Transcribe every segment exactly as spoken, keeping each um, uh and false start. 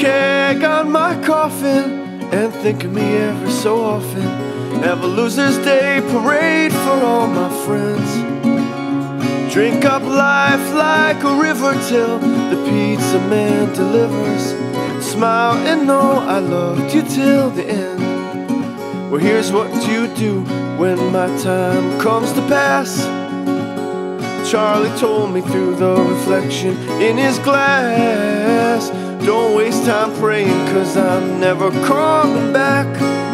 keg on my coffin and think of me every so often. Have a loser's day parade for all my friends. Drink up life like a river till the pizza man delivers. Smile and know I loved you till the end. Well, here's what you do when my time comes to pass. Charlie told me through the reflection in his glass. Don't waste time praying, cause I'm never coming back.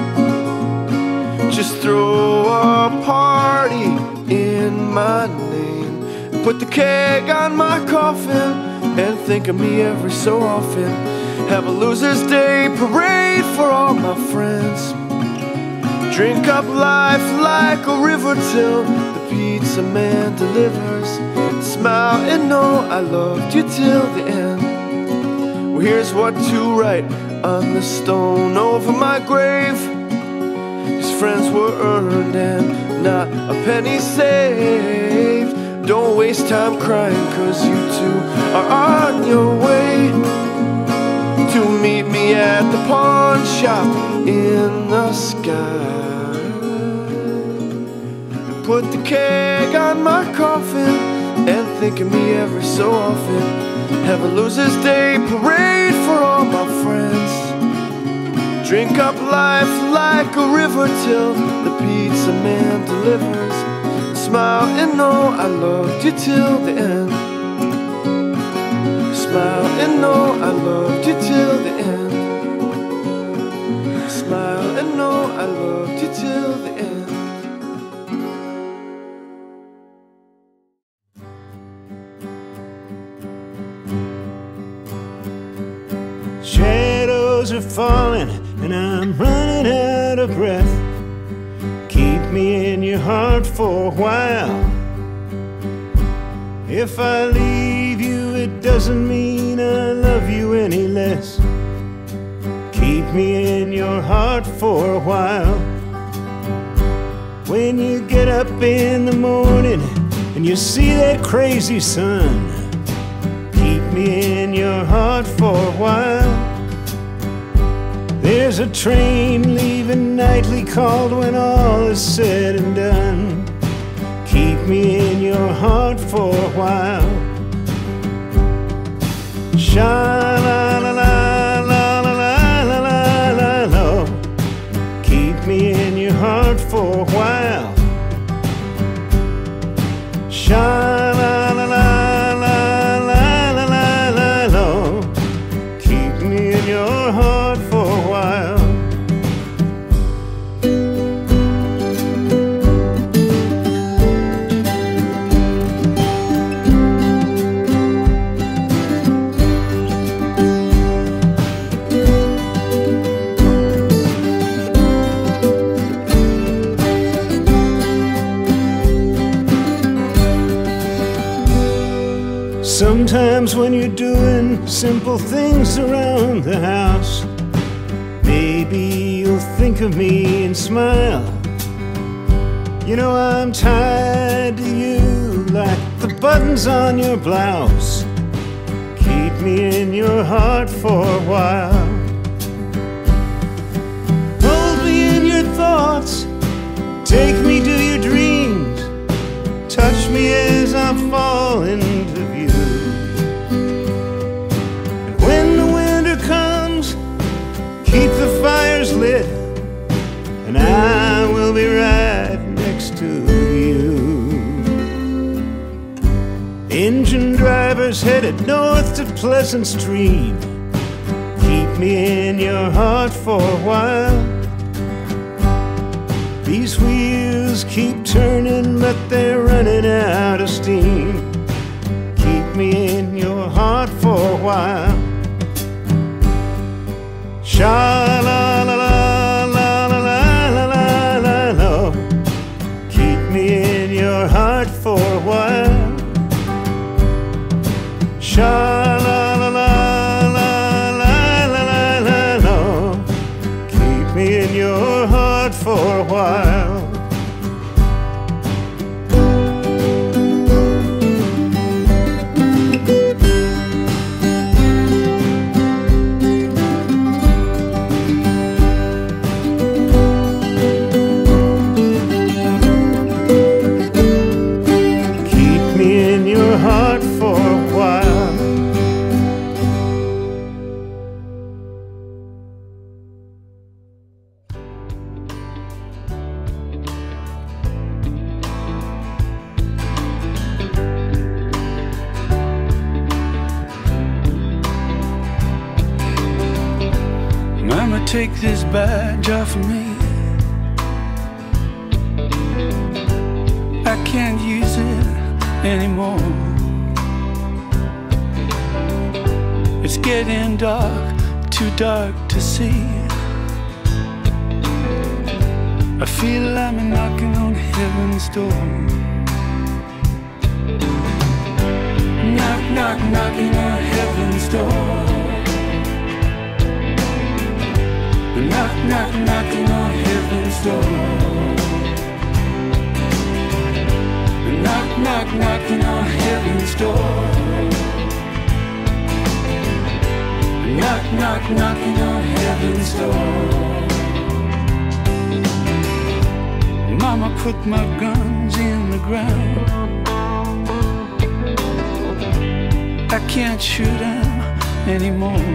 Just throw a party in my name. Put the keg on my coffin and think of me every so often. Have a loser's day parade for all my friends. Drink up life like a river till the pizza man delivers. Smile and know I loved you till the end. Well, here's what to write on the stone over my grave. His friends were earned and not a penny saved. Don't waste time crying, cause you two are on your way to meet me at the pawn shop in the sky. Put the keg on my coffin and think of me every so often. Have a loser's day parade for all my friends. Drink up life like a river till the pizza man delivers. Smile and know I loved you till the end. Smile and know I loved you till the end. Smile and know I loved you till the end. Shadows are falling and I'm running out of breath. Keep me in your heart for a while. If I leave you, it doesn't mean I love you any less. Keep me in your heart for a while. When you get up in the morning and you see that crazy sun, keep me in your heart for a while. There's a train leaving nightly called when all is said and done. Keep me in your heart for a while. Sha-la-la-la-la-la-la-la-la-la. Keep me in your heart for a while. Sha-la-la-la-la-la-la-la-la. Keep me in your heart for a while. Sometimes when you're doing simple things around the house, maybe you'll think of me and smile. You know I'm tied to you like the buttons on your blouse. Keep me in your heart for a while. Hold me in your thoughts, take me to your dreams, touch me as I fall into view. Keep the fires lit, and I will be right next to you. Engine drivers headed north to Pleasant Street. Keep me in your heart for a while. These wheels keep turning, but they're running out of steam. Keep me in your heart for a while. Sha-la-la-la-la-la-la-la-la. Keep me in your heart for a while. Sha-la-la-la-la-la-la-la. Keep me in your heart for a while. take this badge off of me. I can't use it anymore. It's getting dark, too dark to see. I feel I'm knocking on heaven's door. Knock, knock, knocking on heaven's door. Knock, knock, knocking on heaven's door. Knock, knock, knocking on heaven's door. Knock, knock, knocking on heaven's door. Mama put my guns in the ground. I can't shoot them anymore.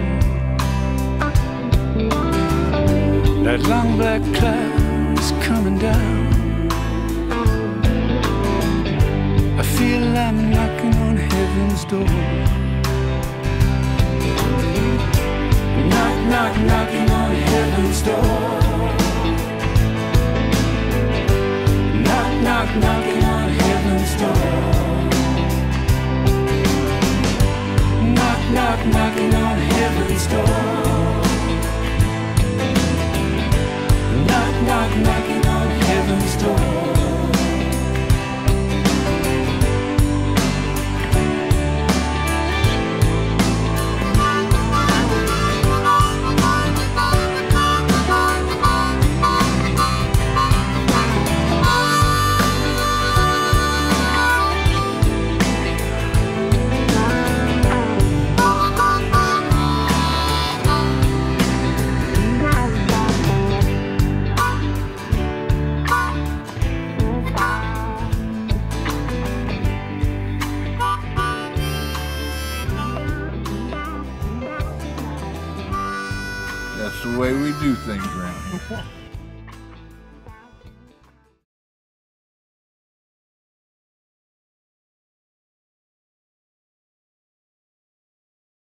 That long black cloud is coming down. I feel I'm knocking on heaven's door. Knock, knock, knocking on heaven's door. Knock, knock, knocking on heaven's door. Knock, knock, knocking on heaven's door. Knock, knock, knocking on heaven's door. That's the way we do things around here.